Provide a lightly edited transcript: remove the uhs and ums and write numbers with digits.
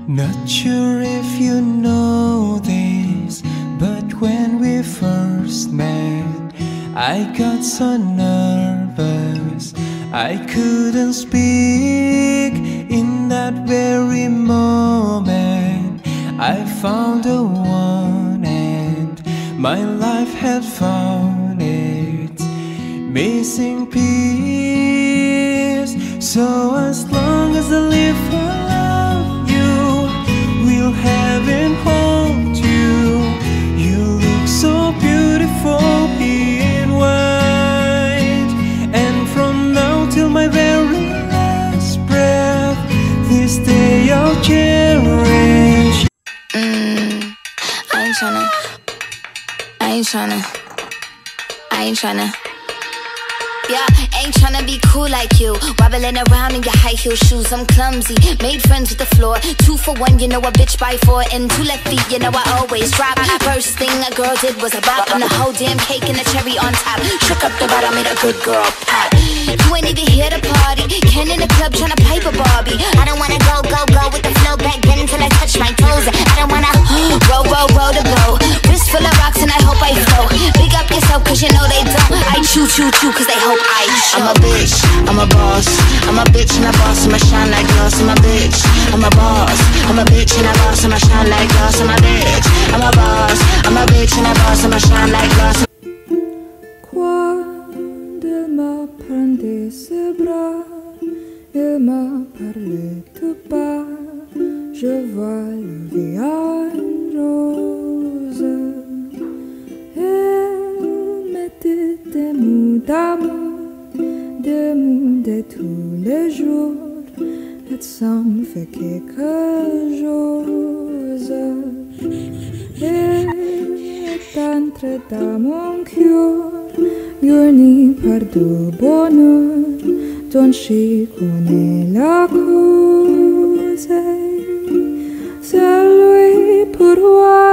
Not sure if you know this, but when we first met, I got so nervous I couldn't speak. In that very moment I found the one, and my life had found its missing piece. So as long as I live for love, you will have and hold you. You look so beautiful in white, and from now till my very last breath, this day I'll cherish. I ain't tryna. Yeah, ain't tryna be cool like you, wobbling around in your high heel shoes. I'm clumsy, made friends with the floor. 2 for 1, you know a bitch by 4. And 2 left feet, you know I always drop. First thing a girl did was a bop. I'm the whole damn cake and the cherry on top. Shook up the bottom, made a good girl pop. You ain't even here to party, Ken in the club tryna pipe a Barbie. I don't wanna go with the flow back then until I touch my toes. I don't wanna roll the boat. Wrist full of rocks and I hope I flow. Big up yourself cause you know they don't. I chew cause they hope I show. I'm a bitch, I'm a boss. I'm a bitch and a boss, I'ma shine like glass. I'm a bitch, I'm a boss. I'm a bitch and a boss, I'ma shine like glass. I'm a bitch, I'm a boss. I'm a bitch and a boss, I'ma shine like glass. Quando il m'a prendait ses bras, il m'a parlé tout bas. Je vois le visage rose. Il mettait des mots d'amour, des mots de tous les jours. Et ça me fait quelque chose. Il est entré dans mon cœur, uni par du bonheur, dont je connais la cause. C'est lui pour moi.